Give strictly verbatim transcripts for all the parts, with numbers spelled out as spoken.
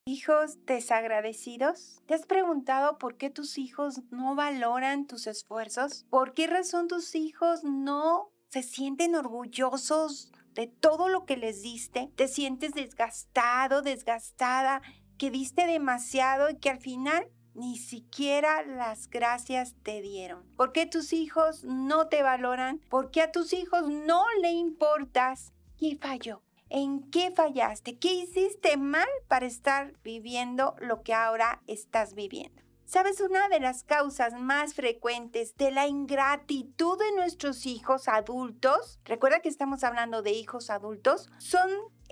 ¿Hijos desagradecidos? ¿Te has preguntado por qué tus hijos no valoran tus esfuerzos? ¿Por qué razón tus hijos no se sienten orgullosos de todo lo que les diste? ¿Te sientes desgastado, desgastada, que diste demasiado y que al final ni siquiera las gracias te dieron? ¿Por qué tus hijos no te valoran? ¿Por qué a tus hijos no le importas? ¿Qué falló? ¿En qué fallaste? ¿Qué hiciste mal para estar viviendo lo que ahora estás viviendo? ¿Sabes? Una de las causas más frecuentes de la ingratitud de nuestros hijos adultos, recuerda que estamos hablando de hijos adultos, son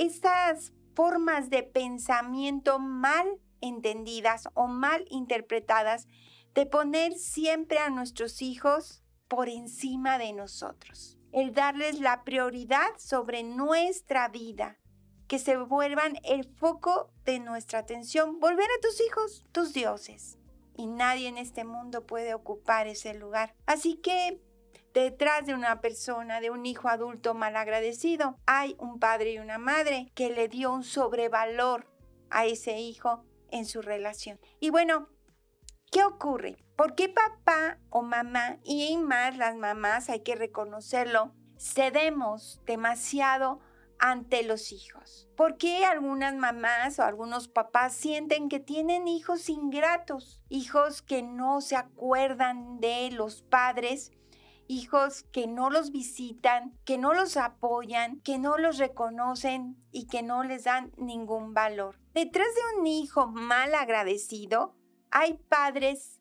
esas formas de pensamiento mal entendidas o mal interpretadas de poner siempre a nuestros hijos por encima de nosotros. El darles la prioridad sobre nuestra vida, que se vuelvan el foco de nuestra atención, volver a tus hijos tus dioses. Y nadie en este mundo puede ocupar ese lugar. Así que detrás de una persona, de un hijo adulto malagradecido, hay un padre y una madre que le dio un sobrevalor a ese hijo en su relación. Y bueno, ¿qué ocurre? ¿Por qué papá o mamá, y más las mamás, hay que reconocerlo, cedemos demasiado ante los hijos? ¿Por qué algunas mamás o algunos papás sienten que tienen hijos ingratos? Hijos que no se acuerdan de los padres, hijos que no los visitan, que no los apoyan, que no los reconocen y que no les dan ningún valor. Detrás de un hijo mal agradecido, hay padres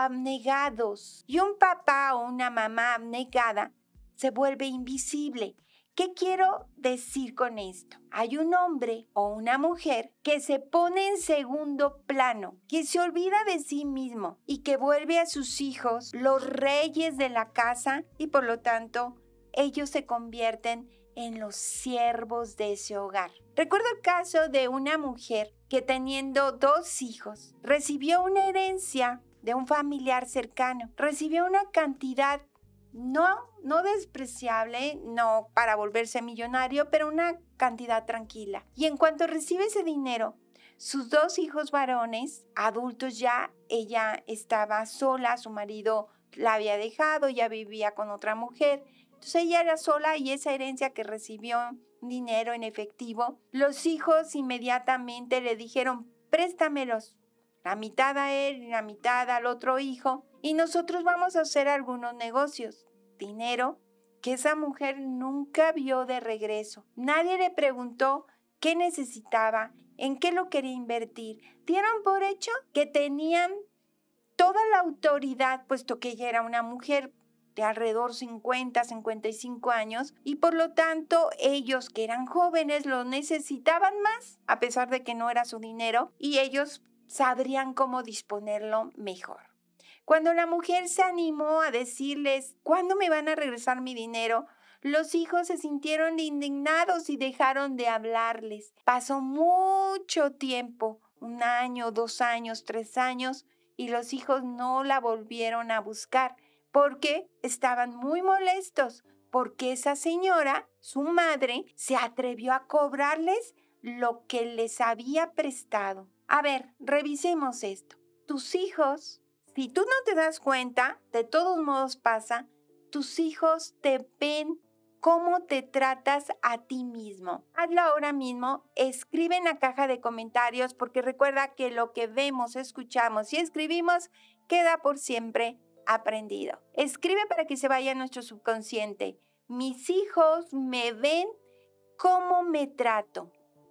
abnegados y un papá o una mamá abnegada se vuelve invisible. ¿Qué quiero decir con esto? Hay un hombre o una mujer que se pone en segundo plano, que se olvida de sí mismo y que vuelve a sus hijos los reyes de la casa y por lo tanto ellos se convierten en los siervos de ese hogar. Recuerdo el caso de una mujer que teniendo dos hijos recibió una herencia de un familiar cercano. Recibió una cantidad no, no despreciable, no para volverse millonario, pero una cantidad tranquila. Y en cuanto recibe ese dinero, sus dos hijos varones, adultos ya, ella estaba sola, su marido la había dejado, ya vivía con otra mujer. Entonces ella era sola y esa herencia que recibió dinero en efectivo, los hijos inmediatamente le dijeron, préstamelos, la mitad a él y la mitad al otro hijo, y nosotros vamos a hacer algunos negocios. Dinero que esa mujer nunca vio de regreso. Nadie le preguntó qué necesitaba, en qué lo quería invertir. Dieron por hecho que tenían toda la autoridad, puesto que ella era una mujer de alrededor cincuenta, cincuenta y cinco años, y por lo tanto ellos que eran jóvenes lo necesitaban más, a pesar de que no era su dinero, y ellos sabrían cómo disponerlo mejor. Cuando la mujer se animó a decirles, ¿cuándo me van a regresar mi dinero?, los hijos se sintieron indignados y dejaron de hablarles. Pasó mucho tiempo, un año, dos años, tres años, y los hijos no la volvieron a buscar porque estaban muy molestos, porque esa señora, su madre, se atrevió a cobrarles lo que les había prestado. A ver, revisemos esto. Tus hijos, si tú no te das cuenta, de todos modos pasa, tus hijos te ven cómo te tratas a ti mismo. Hazlo ahora mismo, escribe en la caja de comentarios, porque recuerda que lo que vemos, escuchamos y escribimos queda por siempre aprendido. Escribe para que se vaya a nuestro subconsciente. Mis hijos me ven cómo me trato.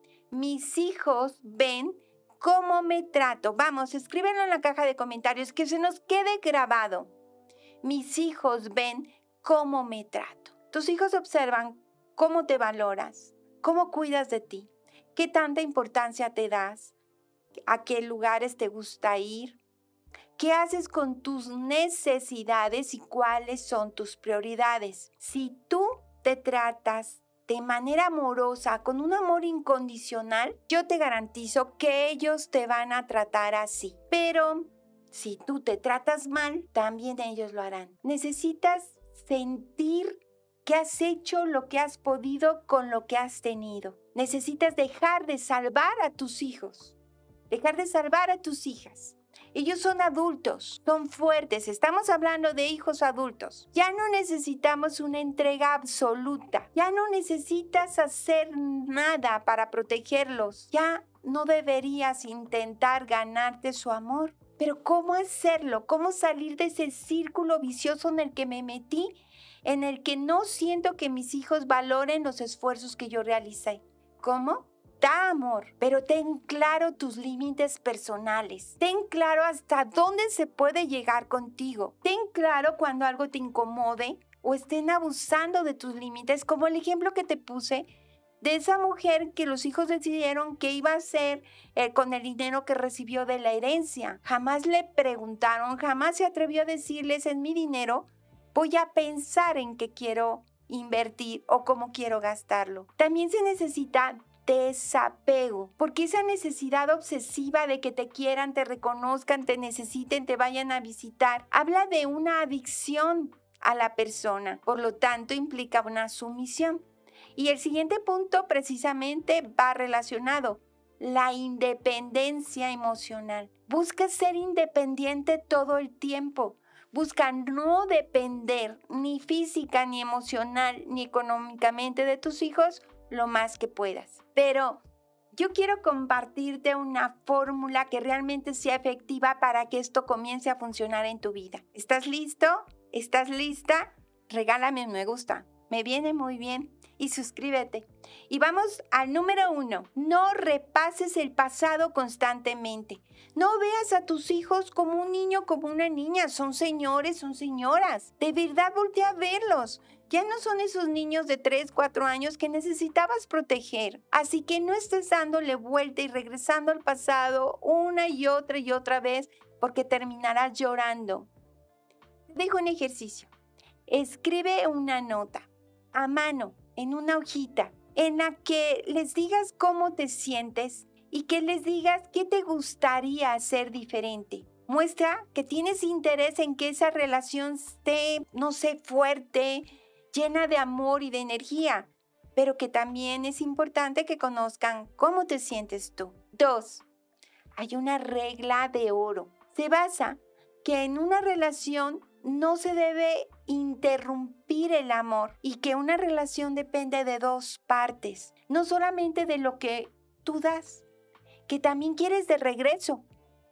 Mis hijos ven cómo me trato. Vamos, escríbelo en la caja de comentarios, que se nos quede grabado. Mis hijos ven cómo me trato. Tus hijos observan cómo te valoras, cómo cuidas de ti, qué tanta importancia te das, a qué lugares te gusta ir, qué haces con tus necesidades y cuáles son tus prioridades. Si tú te tratas de manera amorosa, con un amor incondicional, yo te garantizo que ellos te van a tratar así. Pero si tú te tratas mal, también ellos lo harán. Necesitas sentir que has hecho lo que has podido con lo que has tenido. Necesitas dejar de salvar a tus hijos dejar de salvar a tus hijas. Ellos son adultos, son fuertes, estamos hablando de hijos adultos. Ya no necesitamos una entrega absoluta, ya no necesitas hacer nada para protegerlos, ya no deberías intentar ganarte su amor. Pero ¿cómo hacerlo? ¿Cómo salir de ese círculo vicioso en el que me metí, en el que no siento que mis hijos valoren los esfuerzos que yo realicé? ¿Cómo? Da amor, pero ten claro tus límites personales. Ten claro hasta dónde se puede llegar contigo. Ten claro cuando algo te incomode o estén abusando de tus límites, como el ejemplo que te puse de esa mujer que los hijos decidieron qué iba a hacer eh, con el dinero que recibió de la herencia. Jamás le preguntaron, jamás se atrevió a decirles: en mi dinero voy a pensar en qué quiero invertir o cómo quiero gastarlo. También se necesita desapego, porque esa necesidad obsesiva de que te quieran, te reconozcan, te necesiten, te vayan a visitar, habla de una adicción a la persona, por lo tanto implica una sumisión. Y el siguiente punto precisamente va relacionado: la independencia emocional. Busca ser independiente todo el tiempo. Busca no depender ni física, ni emocional, ni económicamente de tus hijos lo más que puedas. Pero yo quiero compartirte una fórmula que realmente sea efectiva para que esto comience a funcionar en tu vida. ¿Estás listo? ¿Estás lista? Regálame un me gusta. Me viene muy bien. Y suscríbete. Y vamos al número uno. No repases el pasado constantemente. No veas a tus hijos como un niño, como una niña. Son señores, son señoras. De verdad, voltea a verlos. Ya no son esos niños de tres, cuatro años que necesitabas proteger. Así que no estés dándole vuelta y regresando al pasado una y otra y otra vez, porque terminarás llorando. Te dejo un ejercicio. Escribe una nota a mano, en una hojita, en la que les digas cómo te sientes y que les digas qué te gustaría hacer diferente. Muestra que tienes interés en que esa relación esté, no sé, fuerte, llena de amor y de energía, pero que también es importante que conozcan cómo te sientes tú. Dos, hay una regla de oro. Se basa que en una relación no se debe interrumpir el amor y que una relación depende de dos partes, no solamente de lo que tú das, que también quieres de regreso,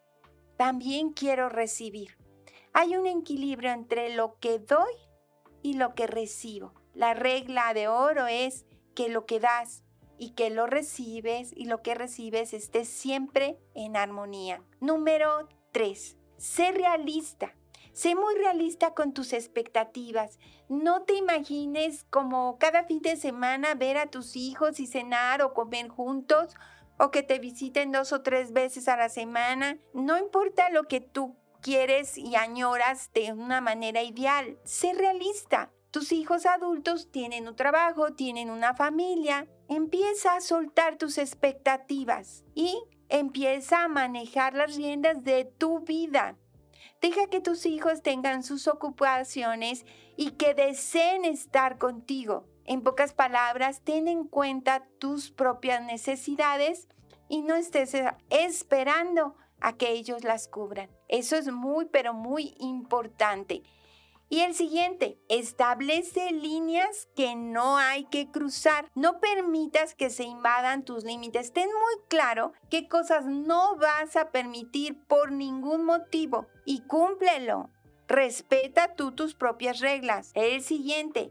también quiero recibir. Hay un equilibrio entre lo que doy y lo que recibo. La regla de oro es que lo que das y que lo recibes y lo que recibes esté siempre en armonía. Número tres. Sé realista. Sé muy realista con tus expectativas. No te imagines como cada fin de semana ver a tus hijos y cenar o comer juntos, o que te visiten dos o tres veces a la semana. No importa lo que tú quieres y añoras de una manera ideal. Sé realista. Tus hijos adultos tienen un trabajo, tienen una familia. Empieza a soltar tus expectativas y empieza a manejar las riendas de tu vida. Deja que tus hijos tengan sus ocupaciones y que deseen estar contigo. En pocas palabras, ten en cuenta tus propias necesidades y no estés esperando a que ellos las cubran. Eso es muy, pero muy importante. Y el siguiente, establece líneas que no hay que cruzar. No permitas que se invadan tus límites. Ten muy claro qué cosas no vas a permitir por ningún motivo y cúmplelo. Respeta tú tus propias reglas. El siguiente,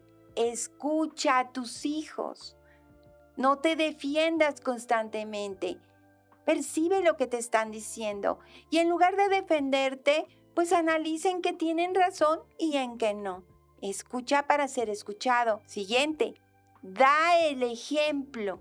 escucha a tus hijos. No te defiendas constantemente. Percibe lo que te están diciendo y en lugar de defenderte, pues analicen que tienen razón y en que no. Escucha para ser escuchado. Siguiente, da el ejemplo.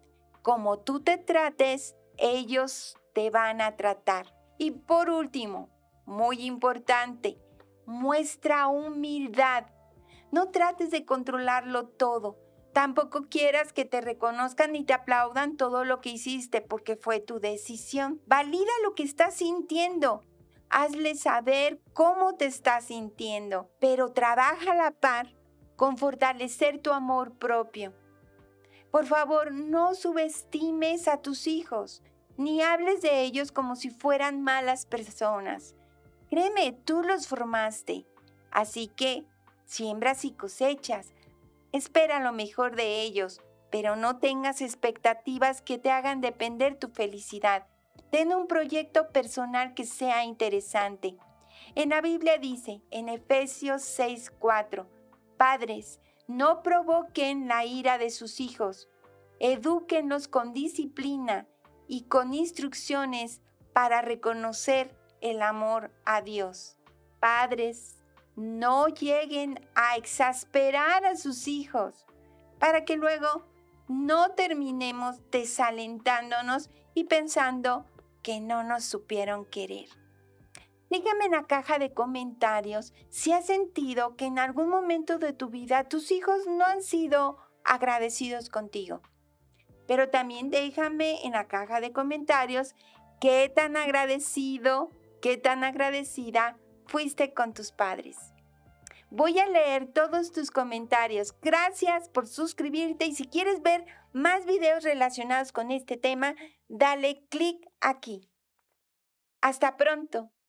Como tú te trates, ellos te van a tratar. Y por último, muy importante, muestra humildad. No trates de controlarlo todo. Tampoco quieras que te reconozcan ni te aplaudan todo lo que hiciste porque fue tu decisión. Valida lo que estás sintiendo. Hazle saber cómo te estás sintiendo, pero trabaja a la par con fortalecer tu amor propio. Por favor, no subestimes a tus hijos, ni hables de ellos como si fueran malas personas. Créeme, tú los formaste. Así que siembras y cosechas. Espera lo mejor de ellos, pero no tengas expectativas que te hagan depender tu felicidad. Ten un proyecto personal que sea interesante. En la Biblia dice, en Efesios seis cuatro, Padres, no provoquen la ira de sus hijos. Edúquenlos con disciplina y con instrucciones para reconocer el amor a Dios. Padres, no lleguen a exasperar a sus hijos para que luego no terminemos desalentándonos y pensando que no nos supieron querer. Dígame en la caja de comentarios si has sentido que en algún momento de tu vida tus hijos no han sido agradecidos contigo. Pero también déjame en la caja de comentarios qué tan agradecido, qué tan agradecida fuiste con tus padres. Voy a leer todos tus comentarios. Gracias por suscribirte y si quieres ver más videos relacionados con este tema, dale clic aquí. Hasta pronto.